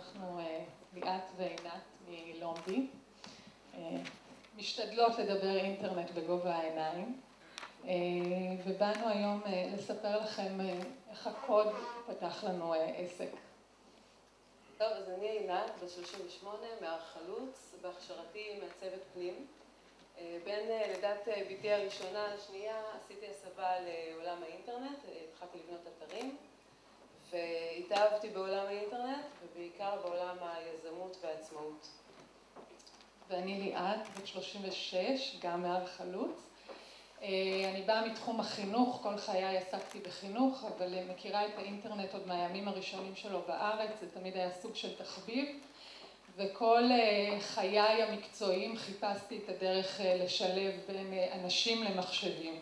אנחנו ליאת ועינת מלומדי, משתדלות לדבר אינטרנט בגובה העיניים, ובאנו היום לספר לכם איך הקוד פתח לנו עסק. טוב, אז אני עינת, בת 38, מהר חלוץ, בהכשרתי מעצבת פנים. בין לידת ביתי הראשונה לשנייה עשיתי הסבה לעולם האינטרנט, התחלתי לבנות אתרים, והתאהבתי בעולם האינטרנט ובעיקר בעולם היזמות והעצמאות. ואני ליאת, בת 36, גם מהר חלוץ. אני באה מתחום החינוך, כל חיי עסקתי בחינוך, אבל מכירה את האינטרנט עוד מהימים הראשונים שלו בארץ, זה תמיד היה סוג של תחביב, וכל חיי המקצועיים חיפשתי את הדרך לשלב בין אנשים למחשבים.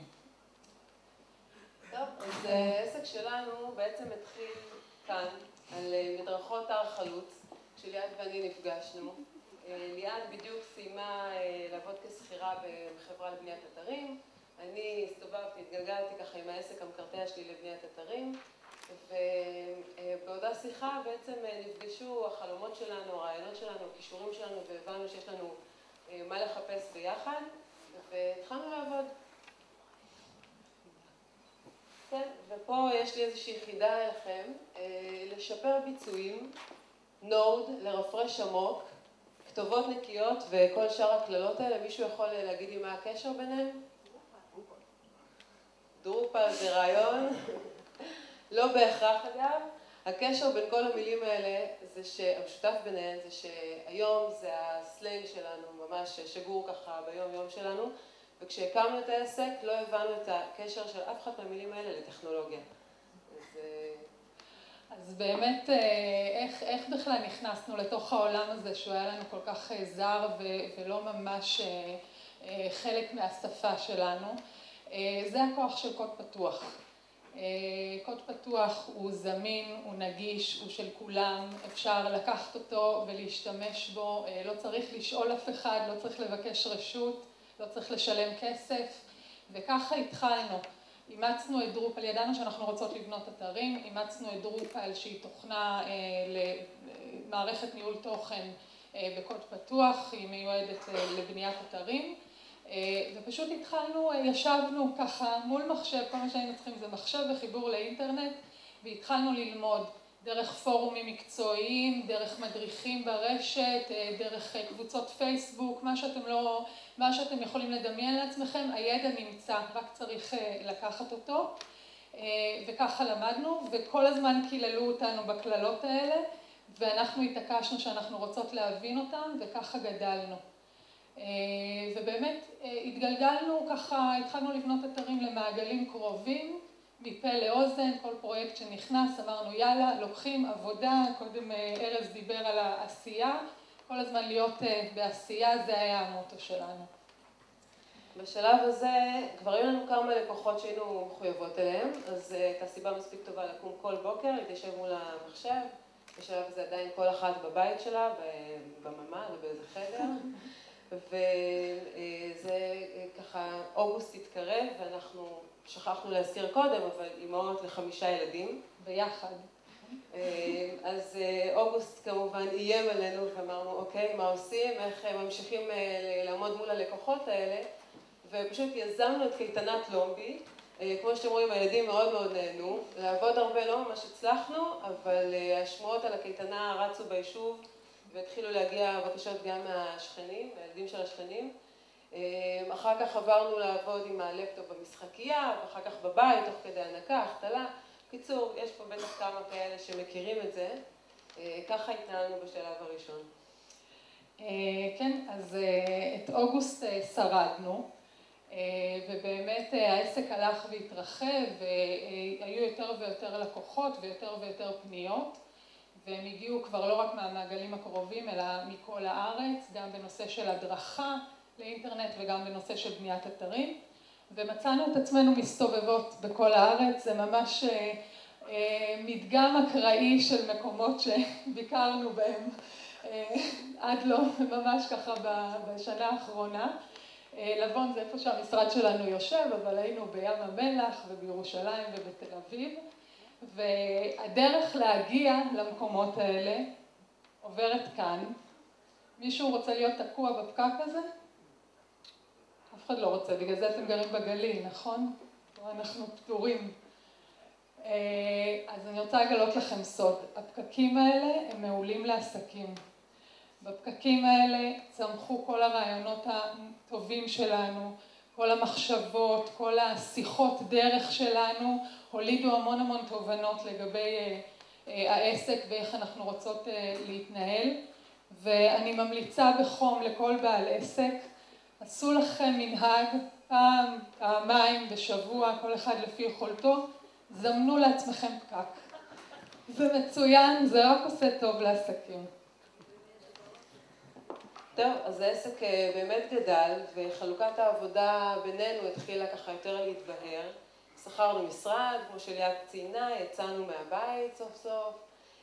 טוב, אז העסק שלנו בעצם התחיל כאן, על מדרכות הר חלוץ, כשליאת ואני נפגשנו. ליאת בדיוק סיימה לעבוד כשכירה בחברה לבניית אתרים. אני הסתובבתי, התגלגלתי ככה עם העסק המקרטע שלי לבניית אתרים, ובעודה שיחה בעצם נפגשו החלומות שלנו, הרעיונות שלנו, הכישורים שלנו, והבנו שיש לנו מה לחפש ביחד, והתחלנו לעבוד. כן, ופה יש לי איזושהי חידה אליכם, לשפר ביצועים, נוד, לרפרש עמוק, כתובות נקיות וכל שאר הכללות האלה. מישהו יכול להגיד לי מה הקשר ביניהם? דרופל זה רעיון, לא בהכרח אגב. הקשר בין כל המילים האלה זה שהמשותף ביניהן זה שהיום זה הסלנג שלנו, ממש שגור ככה ביום יום שלנו, וכשהקמנו את העסק לא הבנו את הקשר של אף אחד מהמילים האלה לטכנולוגיה. אז באמת איך בכלל נכנסנו לתוך העולם הזה שהוא היה לנו כל כך זר ולא ממש חלק מהשפה שלנו? זה הכוח של קוד פתוח. קוד פתוח הוא זמין, הוא נגיש, הוא של כולם, אפשר לקחת אותו ולהשתמש בו, לא צריך לשאול אף אחד, לא צריך לבקש רשות, לא צריך לשלם כסף, וככה התחלנו. אימצנו את דרופל, ידענו שאנחנו רוצות לבנות אתרים, אימצנו את דרופל שהיא תוכנה למערכת ניהול תוכן בקוד פתוח, היא מיועדת לבניית אתרים, ופשוט התחלנו, ישבנו ככה מול מחשב, כל מה שהיינו צריכים זה מחשב וחיבור לאינטרנט, והתחלנו ללמוד דרך פורומים מקצועיים, דרך מדריכים ברשת, דרך קבוצות פייסבוק, מה שאתם יכולים לדמיין לעצמכם, הידע נמצא, רק צריך לקחת אותו, וככה למדנו, וכל הזמן קיללו אותנו בכללות האלה, ואנחנו התעקשנו שאנחנו רוצות להבין אותם, וככה גדלנו. ובאמת התגלגלנו ככה, התחלנו לבנות אתרים למעגלים קרובים, מפה לאוזן, כל פרויקט שנכנס, אמרנו יאללה, לוקחים עבודה, קודם ארז דיבר על העשייה, כל הזמן להיות בעשייה, זה היה המוטו שלנו. בשלב הזה כבר היו לנו כמה לקוחות שהיינו מחויבות אליהם, אז הייתה סיבה מספיק טובה לקום כל בוקר, להתיישב מול המחשב, בשלב הזה עדיין כל אחת בבית שלה, בממ"ד ובאיזה חדר, וזה ככה, אוגוסט התקרב ואנחנו שכחנו להזכיר קודם, אבל אימהות ל5 ילדים ביחד. אז אוגוסט כמובן איים עלינו ואמרנו אוקיי, מה עושים, איך ממשיכים לעמוד מול הלקוחות האלה, ופשוט יזמנו את קייטנת לומבי. כמו שאתם רואים, הילדים מאוד מאוד נהנו, לעבוד הרבה לא ממש הצלחנו, אבל השמועות על הקייטנה רצו ביישוב והתחילו להגיע בקשות גם מהשכנים, מהילדים של השכנים. אחר כך עברנו לעבוד עם הלפטופ במשחקייה, ואחר כך בבית, תוך כדי הנקה, החתלה. קיצור, יש פה בטח כמה כאלה שמכירים את זה. ככה התנהלנו בשלב הראשון. כן, אז את אוגוסט שרדנו, ובאמת העסק הלך והתרחב, והיו יותר ויותר לקוחות ויותר ויותר פניות, והם הגיעו כבר לא רק מהמעגלים הקרובים, אלא מכל הארץ, גם בנושא של הדרכה לאינטרנט וגם בנושא של בניית אתרים, ומצאנו את עצמנו מסתובבות בכל הארץ. זה ממש מדגם אקראי של מקומות שביקרנו בהם עד לא, ממש ככה בשנה האחרונה. לבון זה איפה שהמשרד שלנו יושב, אבל היינו בים המלח ובירושלים ובתל אביב, והדרך להגיע למקומות האלה עוברת כאן. מישהו רוצה להיות תקוע בפקק הזה? אף אחד לא רוצה, בגלל זה אתם גרים בגליל, נכון? אנחנו פטורים. אז אני רוצה לגלות לכם סוד. הפקקים האלה הם מעולים לעסקים. בפקקים האלה צמחו כל הרעיונות הטובים שלנו, כל המחשבות, כל השיחות דרך שלנו, הולידו המון המון תובנות לגבי העסק ואיך אנחנו רוצות להתנהל. ואני ממליצה בחום לכל בעל עסק, עשו לכם מנהג פעם, פעמיים בשבוע, כל אחד לפי יכולתו, זמנו לעצמכם פקק. זה מצוין, זה רק עושה טוב לעסקים. טוב, אז העסק באמת גדל, וחלוקת העבודה בינינו התחילה ככה יותר להתבהר. שכרנו משרד, כמו שליאת ציינה, יצאנו מהבית סוף סוף,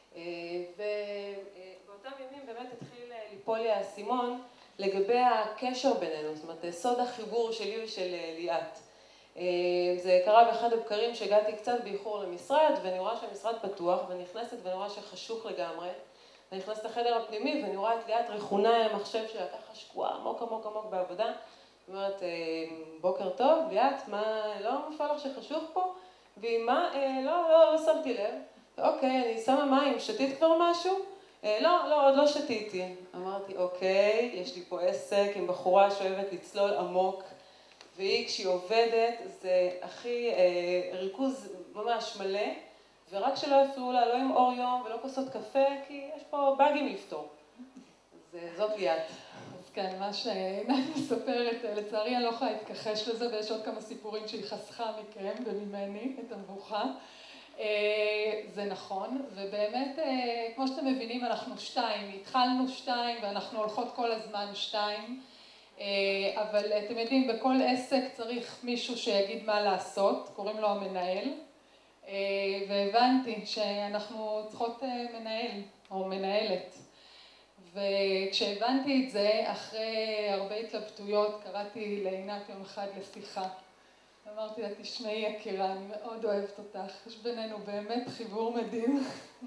ובאותם ימים באמת התחיל ליפול לי האסימון לגבי הקשר בינינו, זאת אומרת, סוד החיבור שלי ושל ליאת. זה קרה באחד הבקרים שהגעתי קצת באיחור למשרד, ואני רואה שהמשרד פתוח, ואני נכנסת ואני רואה שחשוך לגמרי. אני נכנסת לחדר הפנימי ואני רואה את ליאת רכונה על המחשב שלה, ככה שקועה עמוק עמוק עמוק בעבודה. היא אומרת, בוקר טוב, ליאת, מה, לא מפעל לך שחשוך פה? והיא, מה? לא שמתי לב. אוקיי, אני שמה מים, שתית כבר משהו? לא, עוד לא שתיתי. אמרתי, אוקיי, יש לי פה עסק עם בחורה שאוהבת לצלול עמוק, והיא כשהיא עובדת זה הכי ריכוז ממש מלא, ורק שלא יפריעו לה, לא עם אור יום ולא כוסות קפה, כי יש פה באגים לפתור. אז זאת ליאת. אז כן, מה שעינת מספרת, לצערי אני לא יכולה להתכחש לזה, ויש עוד כמה סיפורים שהיא חסכה מכם וממני את המבוכה. זה נכון, ובאמת, כמו שאתם מבינים, אנחנו שתיים, התחלנו שתיים ואנחנו הולכות כל הזמן שתיים, אבל אתם יודעים, בכל עסק צריך מישהו שיגיד מה לעשות, קוראים לו המנהל, והבנתי שאנחנו צריכות מנהל או מנהלת. וכשהבנתי את זה, אחרי הרבה התלבטויות, קראתי לעינת יום אחד לשיחה. אמרתי לה, תשמעי יקירה, אני מאוד אוהבת אותך, יש בינינו באמת חיבור מדהים.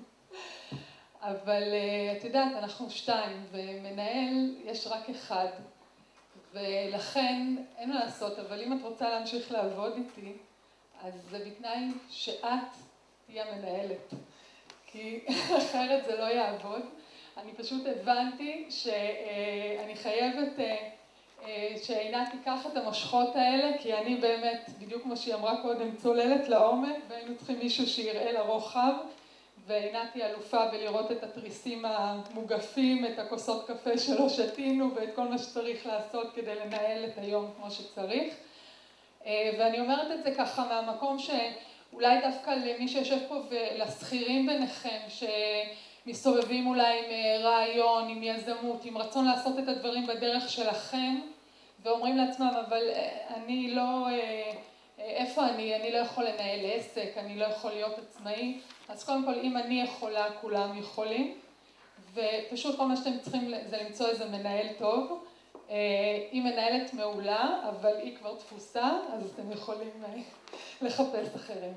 אבל את יודעת, אנחנו שתיים, ומנהל יש רק אחד. ולכן אין מה לעשות, אבל אם את רוצה להמשיך לעבוד איתי, אז זה בתנאי שאת תהיה המנהלת. כי אחרת זה לא יעבוד. אני פשוט הבנתי שאני חייבת שעינת תיקח את המושכות האלה, כי אני באמת, בדיוק כמו שהיא אמרה קודם, צוללת לעומק, והיינו צריכים מישהו שיראה לרוחב, ועינת היא אלופה בלראות את התריסים המוגפים, את הכוסות קפה שלא שתינו, ואת כל מה שצריך לעשות כדי לנהל את היום כמו שצריך. ואני אומרת את זה ככה מהמקום שאולי דווקא למי שיושב פה ולשכירים ביניכם, מסתובבים אולי עם רעיון, עם יזמות, עם רצון לעשות את הדברים בדרך שלכם, ואומרים לעצמם, אבל אני לא, איפה אני לא יכול לנהל עסק, אני לא יכול להיות עצמאי, אז קודם כל אם אני יכולה, כולם יכולים, ופשוט כל מה שאתם צריכים זה למצוא איזה מנהל טוב, היא מנהלת מעולה, אבל היא כבר תפוסה, אז אתם יכולים לחפש אחרים.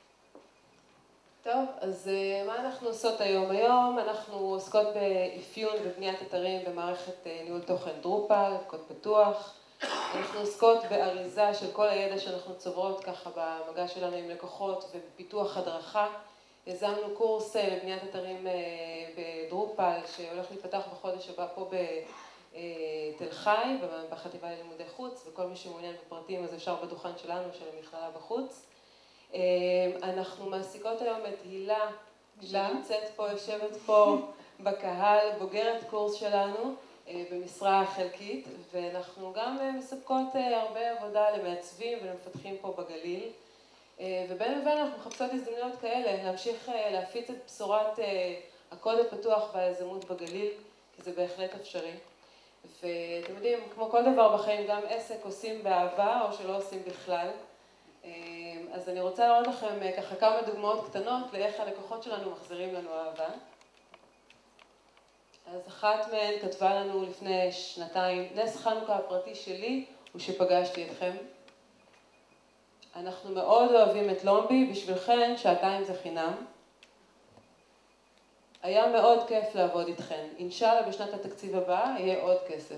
טוב, אז מה אנחנו עושות היום? היום אנחנו עוסקות באפיון ובניית אתרים במערכת ניהול תוכן דרופל, קוד פתוח. אנחנו עוסקות באריזה של כל הידע שאנחנו צוברות ככה במגע שלנו עם לקוחות ובפיתוח הדרכה. יזמנו קורס לבניית אתרים בדרופל שהולך להיפתח בחודש הבא פה בתל חי, בחטיבה ללימודי חוץ, וכל מי שמעוניין בפרטים אז אפשר בדוכן שלנו של המכללה בחוץ. אנחנו מעסיקות היום את הילה, שנמצאת פה, יושבת פה בקהל, בוגרת קורס שלנו במשרה חלקית, ואנחנו גם מספקות הרבה עבודה למעצבים ולמפתחים פה בגליל, ובין לבין אנחנו מחפשות הזדמנויות כאלה, להמשיך להפיץ את בשורת הקוד הפתוח והיזמות בגליל, כי זה בהחלט אפשרי. ואתם יודעים, כמו כל דבר בחיים, גם עסק עושים באהבה או שלא עושים בכלל. אז אני רוצה להראות לכם ככה כמה דוגמאות קטנות לאיך הלקוחות שלנו מחזירים לנו אהבה. אז אחת מהן כתבה לנו לפני שנתיים, נס חנוכה הפרטי שלי הוא שפגשתי אתכם. אנחנו מאוד אוהבים את לומבי, בשבילכן שעתיים זה חינם. היה מאוד כיף לעבוד איתכן. אינשאללה בשנת התקציב הבאה יהיה עוד כסף.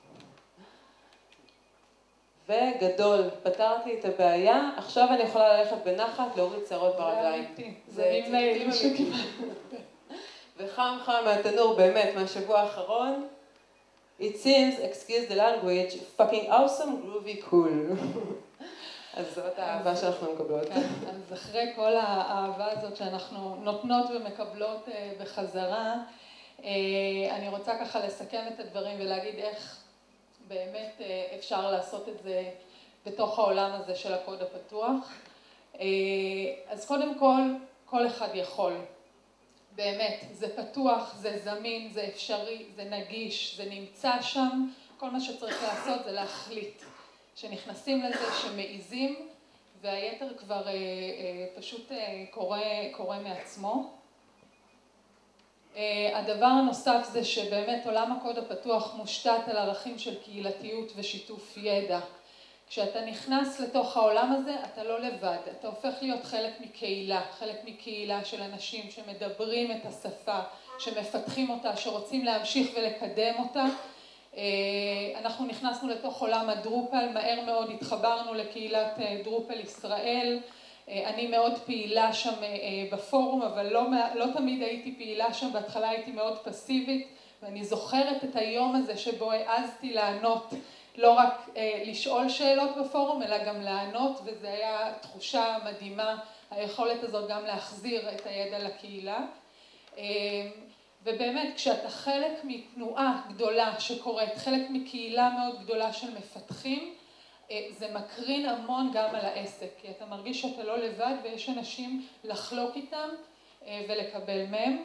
וגדול, פתרתי את הבעיה, עכשיו אני יכולה ללכת בנחת, להוריד שערות ברגליים. זה ציטוטים אמיתיים. וחם חם מהתנור באמת מהשבוע האחרון. It seems, excuse the language, fucking awesome, groovy, cool. אז זאת האהבה שאנחנו מקבלות. אז אחרי כל האהבה הזאת שאנחנו נותנות ומקבלות בחזרה, אני רוצה ככה לסכם את הדברים ולהגיד איך באמת אפשר לעשות את זה בתוך העולם הזה של הקוד הפתוח. אז קודם כל אחד יכול. באמת, זה פתוח, זה זמין, זה אפשרי, זה נגיש, זה נמצא שם. כל מה שצריך לעשות זה להחליט. שנכנסים לזה, שמעיזים, והיתר כבר פשוט קורה מעצמו. הדבר הנוסף זה שבאמת עולם הקוד הפתוח מושתת על ערכים של קהילתיות ושיתוף ידע. כשאתה נכנס לתוך העולם הזה, אתה לא לבד, אתה הופך להיות חלק מקהילה של אנשים שמדברים את השפה, שמפתחים אותה, שרוצים להמשיך ולקדם אותה. אנחנו נכנסנו לתוך עולם הדרופל, מהר מאוד התחברנו לקהילת דרופל ישראל. אני מאוד פעילה שם בפורום, אבל לא תמיד הייתי פעילה שם, בהתחלה הייתי מאוד פסיבית, ואני זוכרת את היום הזה שבו העזתי לענות, לא רק לשאול שאלות בפורום, אלא גם לענות, וזו הייתה תחושה מדהימה, היכולת הזאת גם להחזיר את הידע לקהילה. ובאמת, כשאתה חלק מתנועה גדולה שקורית, חלק מקהילה מאוד גדולה של מפתחים, זה מקרין המון גם על העסק, כי אתה מרגיש שאתה לא לבד ויש אנשים לחלוק איתם ולקבל מהם.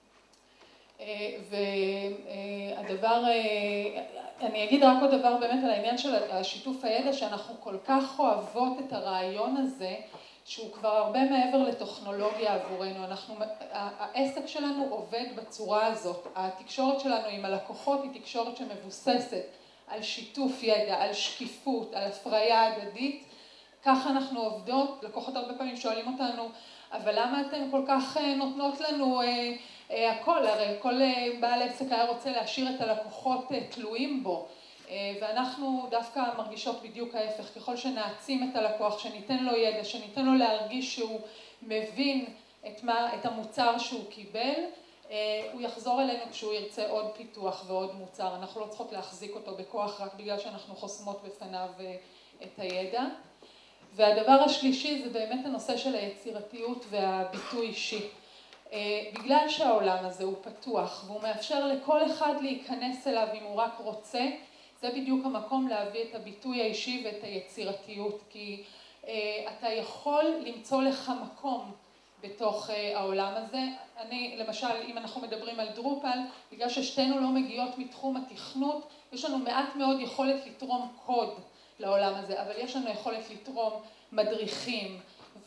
והדבר, אני אגיד רק עוד דבר באמת על העניין של השיתוף הידע, שאנחנו כל כך אוהבות את הרעיון הזה, שהוא כבר הרבה מעבר לטכנולוגיה עבורנו. העסק שלנו עובד בצורה הזאת. התקשורת שלנו עם הלקוחות היא תקשורת שמבוססת על שיתוף ידע, על שקיפות, על הפריה הדדית. ככה אנחנו עובדות. לקוחות הרבה פעמים שואלים אותנו, אבל למה אתם כל כך נותנות לנו הכל? הרי כל בעל עסק היה רוצה להשאיר את הלקוחות תלויים בו. ואנחנו דווקא מרגישות בדיוק ההפך. ככל שנעצים את הלקוח, שניתן לו ידע, שניתן לו להרגיש שהוא מבין את המוצר שהוא קיבל, הוא יחזור אלינו כשהוא ירצה עוד פיתוח ועוד מוצר. אנחנו לא צריכות להחזיק אותו בכוח רק בגלל שאנחנו חוסמות בפניו את הידע. והדבר השלישי זה באמת הנושא של היצירתיות והביטוי אישי. בגלל שהעולם הזה הוא פתוח והוא מאפשר לכל אחד להיכנס אליו אם הוא רק רוצה, זה בדיוק המקום להביא את הביטוי האישי ואת היצירתיות, כי אתה יכול למצוא לך מקום בתוך העולם הזה. אני, למשל, אם אנחנו מדברים על דרופל, בגלל ששתינו לא מגיעות מתחום התכנות, יש לנו מעט מאוד יכולת לתרום קוד לעולם הזה, אבל יש לנו יכולת לתרום מדריכים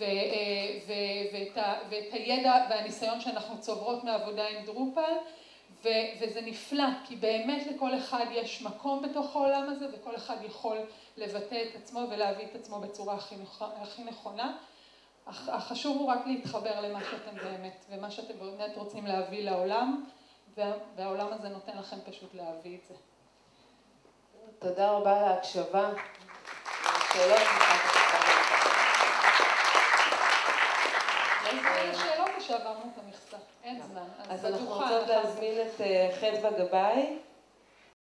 ואת הידע והניסיון שאנחנו צוברות מעבודה עם דרופל, וזה נפלא, כי באמת לכל אחד יש מקום בתוך העולם הזה, וכל אחד יכול לבטא את עצמו ולהביא את עצמו בצורה הכי נכונה. החשוב הוא רק להתחבר למה שאתם באמת, ומה שאתם באמת רוצים להביא לעולם, והעולם הזה נותן לכם פשוט להביא את זה. תודה רבה על ההקשבה. שאלות יש שאלות שעברנו את המכסה, אין זמן. אז אנחנו רוצות להזמין את חדווה גבאי.